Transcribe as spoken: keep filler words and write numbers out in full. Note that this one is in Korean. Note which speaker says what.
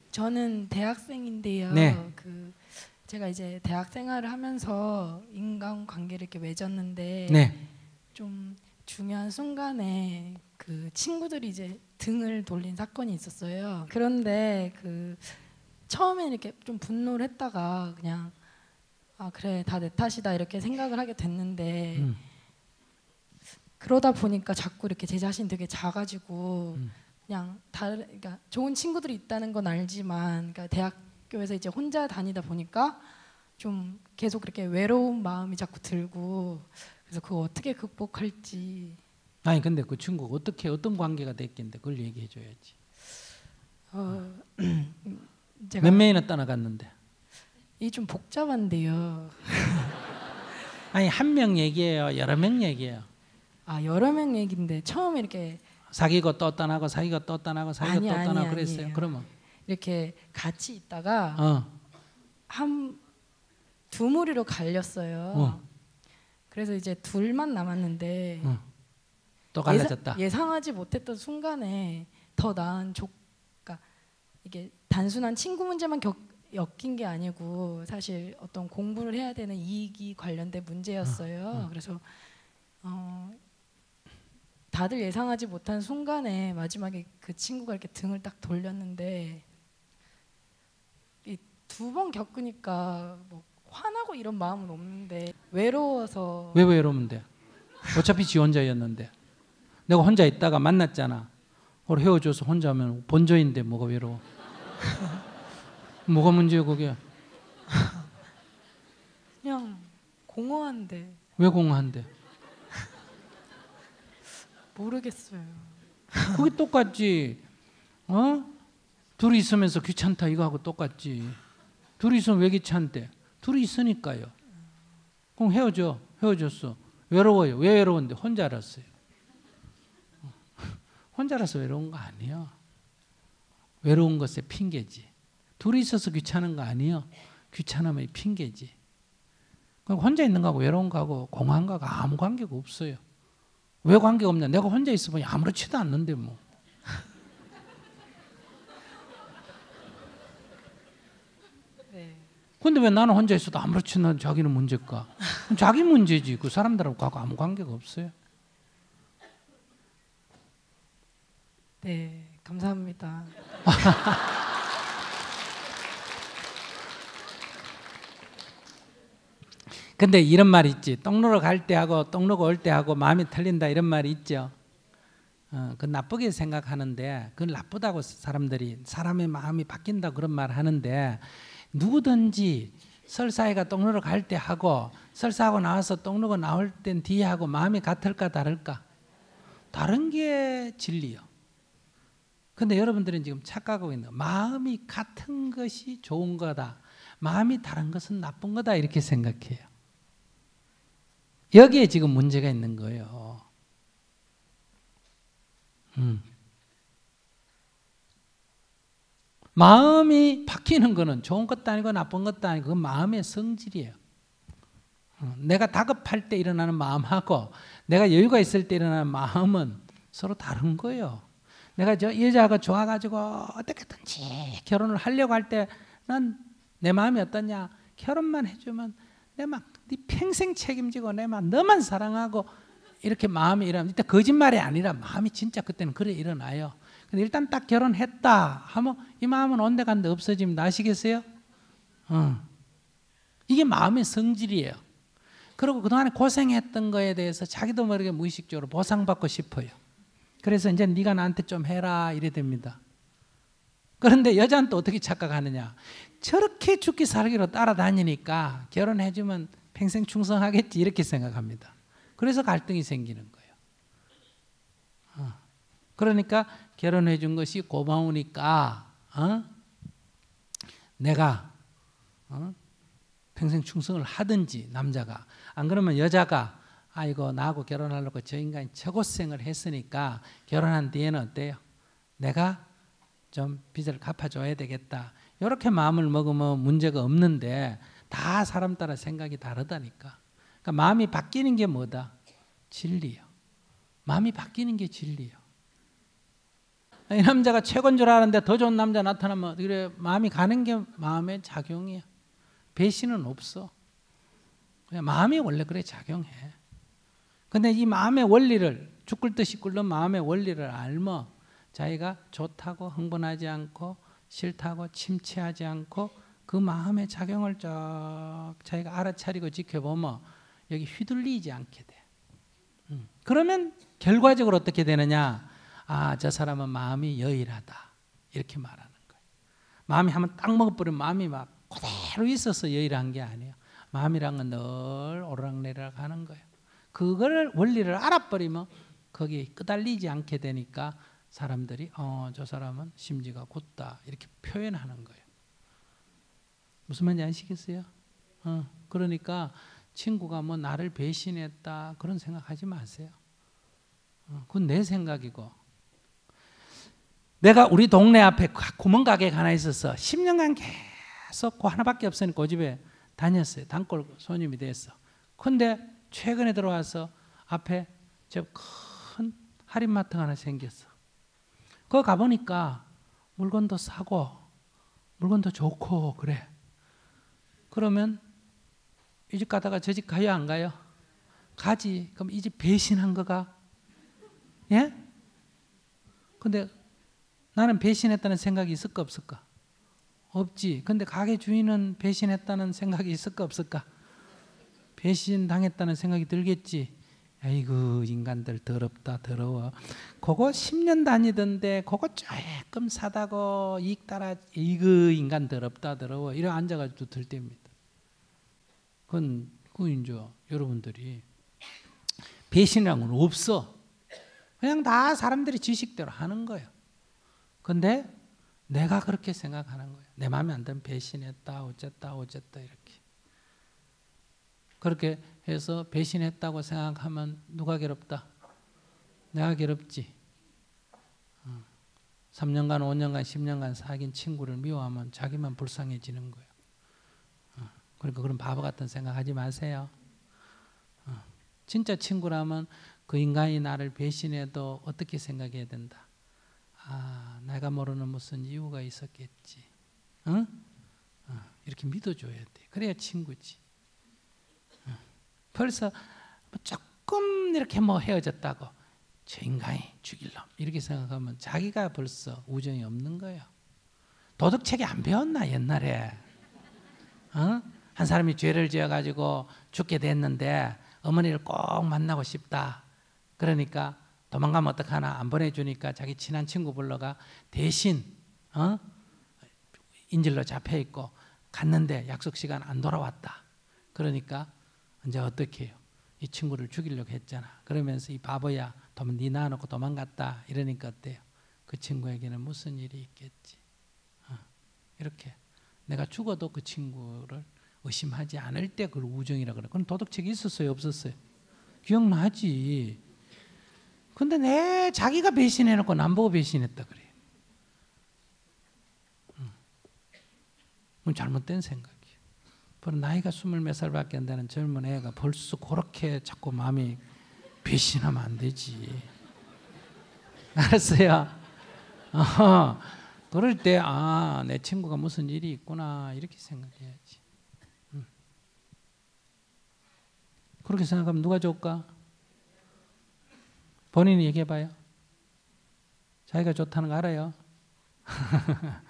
Speaker 1: 저는 대학생인데요.
Speaker 2: 네.
Speaker 1: 그 제가 이제 대학 생활을 하면서 인간관계를 이렇게 맺었는데
Speaker 2: 네.
Speaker 1: 좀 중요한 순간에 그 친구들이 이제 등을 돌린 사건이 있었어요. 그런데 그 처음에 이렇게 좀 분노를 했다가 그냥 아 그래 다 내 탓이다 이렇게 생각을 하게 됐는데
Speaker 2: 음.
Speaker 1: 그러다 보니까 자꾸 이렇게 제 자신 되게 작아지고
Speaker 2: 음.
Speaker 1: 그냥 다른 그러니까 좋은 친구들이 있다는 건 알지만 그러니까 대학교에서 이제 혼자 다니다 보니까 좀 계속 그렇게 외로운 마음이 자꾸 들고 그래서 그거 어떻게 극복할지.
Speaker 2: 아니 근데 그 친구가 어떻게 어떤 관계가 됐겠는데 그걸 얘기해 줘야지.
Speaker 1: 어, 제가
Speaker 2: 몇 명이나 떠나갔는데.
Speaker 1: 이게 좀 복잡한데요.
Speaker 2: 아니 한 명 얘기해요, 여러 명 얘기해요.
Speaker 1: 아 여러 명 얘기인데 처음에 이렇게
Speaker 2: 사귀고 또 떠나고 사귀고 또 떠나고 사귀고
Speaker 1: 아니,
Speaker 2: 또
Speaker 1: 아니,
Speaker 2: 떠나고 그랬어요.
Speaker 1: 아니에요.
Speaker 2: 그러면
Speaker 1: 이렇게 같이 있다가
Speaker 2: 어,
Speaker 1: 한 두 무리로 갈렸어요.
Speaker 2: 어.
Speaker 1: 그래서 이제 둘만 남았는데
Speaker 2: 어. 또 갈라졌다.
Speaker 1: 예상, 예상하지 못했던 순간에 더 나은 조, 그러니까 이게 단순한 친구 문제만 겪, 엮인 게 아니고 사실 어떤 공부를 해야 되는 이익이 관련된 문제였어요.
Speaker 2: 어, 어.
Speaker 1: 그래서 어, 다들 예상하지 못한 순간에 마지막에 그 친구가 이렇게 등을 딱 돌렸는데 두 번 겪으니까 뭐 화나고 이런 마음은 없는데 외로워서.
Speaker 2: 왜 외로우면 돼? 어차피 지 혼자였는데. 내가 혼자 있다가 만났잖아. 그걸 헤어져서 혼자 하면 본전인데 뭐가 외로워. 뭐가 문제야 그게.
Speaker 1: 그냥 공허한데.
Speaker 2: 왜 공허한데?
Speaker 1: 모르겠어요.
Speaker 2: 그게 똑같지. 어? 둘이 있으면서 귀찮다 이거하고 똑같지. 둘이 있으면 왜 귀찮대? 둘이 있으니까요. 그럼 헤어져. 헤어졌어. 외로워요. 왜 외로운데? 혼자랐어요. 혼자라서 외로운 거 아니에요. 외로운 것의 핑계지. 둘이 있어서 귀찮은 거 아니에요. 귀찮음의 핑계지. 혼자 있는 거하고 외로운 거하고 공허한 거하고 아무 관계가 없어요. 왜 관계가 없냐? 내가 혼자 있으면 아무렇지도 않는데 뭐.
Speaker 1: 네.
Speaker 2: 근데 왜 나는 혼자 있어도 아무렇지 않아 자기는 문제일까? 자기 문제지. 그 사람들하고 아무 관계가 없어요.
Speaker 1: 네, 감사합니다.
Speaker 2: 근데 이런 말이 있지. 똥 누러 갈 때 하고 똥 누고 올 때 하고 마음이 틀린다 이런 말이 있죠. 어, 그 나쁘게 생각하는데 그건 나쁘다고 사람들이 사람의 마음이 바뀐다 그런 말 하는데 누구든지 설사회가 똥 누러 갈 때 하고 설사하고 나와서 똥 누고 나올 땐 뒤에 하고 마음이 같을까 다를까? 다른 게 진리요. 근데 여러분들은 지금 착각하고 있는 마음이 같은 것이 좋은 거다. 마음이 다른 것은 나쁜 거다 이렇게 생각해요. 여기에 지금 문제가 있는 거예요. 음. 마음이 바뀌는 거는 좋은 것도 아니고 나쁜 것도 아니고 그건 마음의 성질이에요. 어, 내가 다급할 때 일어나는 마음하고 내가 여유가 있을 때 일어나는 마음은 서로 다른 거예요. 내가 저 여자가 좋아가지고 어떻게든지 결혼을 하려고 할 때 난 내 마음이 어떠냐? 결혼만 해주면 내 막 네 평생 책임지고 내 막 너만 사랑하고 이렇게 마음이 일어나면 일단 거짓말이 아니라 마음이 진짜 그때는 그래 일어나요. 근데 일단 딱 결혼했다 하면 이 마음은 온데간데 없어집니다. 아시겠어요? 어. 이게 마음의 성질이에요. 그리고 그동안에 고생했던 거에 대해서 자기도 모르게 무의식적으로 보상받고 싶어요. 그래서 이제 네가 나한테 좀 해라 이래 됩니다. 그런데 여자는 또 어떻게 착각하느냐? 저렇게 죽기 살기로 따라다니니까 결혼해주면 평생 충성하겠지 이렇게 생각합니다. 그래서 갈등이 생기는 거예요. 어. 그러니까 결혼해 준 것이 고마우니까 어? 내가 어? 평생 충성을 하든지 남자가 안 그러면 여자가 아이고 나하고 결혼하려고 저 인간이 저고생을 했으니까 결혼한 뒤에는 어때요? 내가 좀 빚을 갚아줘야 되겠다. 이렇게 마음을 먹으면 문제가 없는데 다 사람 따라 생각이 다르다니까. 그러니까 마음이 바뀌는 게 뭐다? 진리요. 마음이 바뀌는 게 진리요. 이 남자가 최고인 줄 아는데 더 좋은 남자 나타나면 그래 마음이 가는 게 마음의 작용이야. 배신은 없어. 그냥 마음이 원래 그래 작용해. 근데 이 마음의 원리를 죽을 듯이 끓는 마음의 원리를 알면 자기가 좋다고 흥분하지 않고 싫다고 침체하지 않고 그 마음의 작용을 쫙 자기가 알아차리고 지켜보면 여기 휘둘리지 않게 돼. 음. 그러면 결과적으로 어떻게 되느냐? 아, 저 사람은 마음이 여일하다 이렇게 말하는 거예요. 마음이 한번 딱 먹어버리면 마음이 막 그대로 있어서 여일한 게 아니에요. 마음이란 건 늘 오르락내리락 하는 거예요. 그걸 원리를 알아버리면 거기에 끄달리지 않게 되니까 사람들이 어, 저 사람은 심지가 굳다 이렇게 표현하는 거예요. 무슨 말인지 아시겠어요? 어, 그러니까 친구가 뭐 나를 배신했다 그런 생각하지 마세요. 어, 그건 내 생각이고 내가 우리 동네 앞에 구멍가게가 하나 있어서 십 년간 계속 그 하나밖에 없으니까 그 집에 다녔어요. 단골 손님이 됐어. 근데 최근에 들어와서 앞에 저 큰 할인마트가 하나 생겼어. 거기 가보니까 물건도 싸고 물건도 좋고 그래. 그러면 이 집 가다가 저 집 가요 안 가요? 가지. 그럼 이 집 배신한 거가? 예? 근데 나는 배신했다는 생각이 있을까 없을까? 없지. 근데 가게 주인은 배신했다는 생각이 있을까 없을까? 배신당했다는 생각이 들겠지. 아이고 인간들 더럽다 더러워. 그거 십 년 다니던데 그거 조금 사다고 이익 따라 이거 인간 더럽다 더러워 이래 앉아가지고 들 때입니다. 그건 그 이제 여러분들이 배신이라는 건 없어. 그냥 다 사람들이 지식대로 하는 거예요. 근데 내가 그렇게 생각하는 거예요. 내 마음에 안 들면 배신했다 어쨌다 어쨌다 이렇게. 그렇게 해서 배신했다고 생각하면 누가 괴롭다? 내가 괴롭지. 어. 삼 년간 오 년간 십 년간 사귄 친구를 미워하면 자기만 불쌍해지는 거예요. 어. 그러니까 그런 바보 같은 생각하지 마세요. 어. 진짜 친구라면 그 인간이 나를 배신해도 어떻게 생각해야 된다? 아, 내가 모르는 무슨 이유가 있었겠지. 어? 어. 이렇게 믿어줘야 돼. 그래야 친구지. 벌써 조금 이렇게 뭐 헤어졌다고 저 인간이 죽일 놈 이렇게 생각하면 자기가 벌써 우정이 없는 거예요. 도덕책이 안 배웠나 옛날에? 어? 한 사람이 죄를 지어가지고 죽게 됐는데 어머니를 꼭 만나고 싶다. 그러니까 도망가면 어떡하나 안 보내주니까 자기 친한 친구 불러가 대신 어? 인질로 잡혀있고 갔는데 약속 시간 안 돌아왔다. 그러니까 이제 어떻게 해요? 이 친구를 죽이려고 했잖아. 그러면서 이 바보야, 네 낳아놓고 도망갔다. 이러니까 어때요? 그 친구에게는 무슨 일이 있겠지. 어, 이렇게 내가 죽어도 그 친구를 의심하지 않을 때 그걸 우정이라고 그래. 그건 도덕책이 있었어요, 없었어요? 기억나지. 근데 내 자기가 배신해놓고 남 보고 배신했다 그래. 응. 그건 잘못된 생각. 나이가 스물 몇 살밖에 안 되는 젊은 애가 벌써 그렇게 자꾸 마음이 배신하면 안 되지. 알았어요? 어, 그럴 때 아, 내 친구가 무슨 일이 있구나 이렇게 생각해야지. 응. 그렇게 생각하면 누가 좋을까? 본인이 얘기해봐요. 자기가 좋다는 거 알아요?